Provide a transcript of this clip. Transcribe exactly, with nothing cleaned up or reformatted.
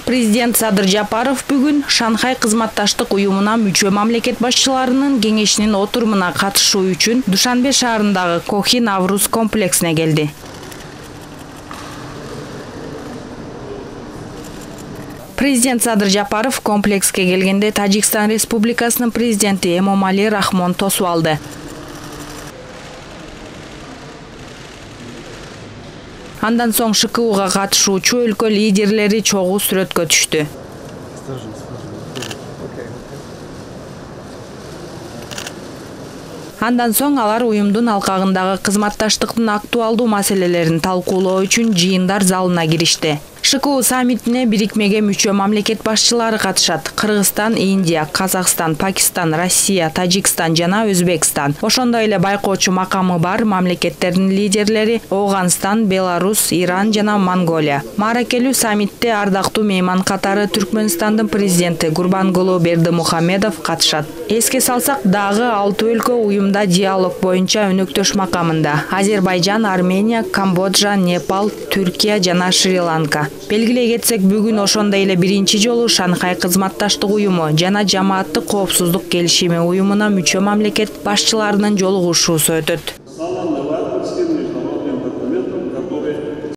Президент Садыр Жапаров бүгүн Шанхай кызматташтык уюмуна мүчө мамлекет башчыларынын кеңешинин отурумуна катышуу үчүн Душанбе шаарындагы Кохи Навруз комплексине келди. Президент Садыр Жапаров комплекске келгенде Тажикстан Республикасынын президенти Эмомали Рахмон тосуп алды. Андан соң ШКУга катышуучу өлкө лидерлери чогуу сүрөткө түштү. Андан соң алар уюмдун алкагындагы кызматташтыктын актуалдуу маселелерин талкуулоо үчүн жыйындар залына киришти. ШКУ саммитине бирикмеге мүчө мамлекет башчылары катышат. Кыргызстан, Индия, Казакстан, Пакистан, Россия, Тажикстан жана Өзбекстан. Ошондой эле байкоочу макамы бар мамлекеттердин лидерлери Ооганстан, Беларусь, Иран жана Монголия. Мааракелүү саммитте ардактуу мейман катары Түркмөнстандын президенти Гурбангулу Бердимухамедов катышат. Эске салсак, дагы алты өлкө уюмда диалог боюнча өнөктөш макамында: Азербайжан, Армения, Камбоджа, Непал, Түркия жана Шри-Ланка. Белгилей кетсек, бүгүн ошондой эле биринчи жолу Шанхай кызматташтык уюму жана Жамааттык коопсуздук келишими уюмуна мүчө мамлекет башчыларынын жолугушуусу өтөт.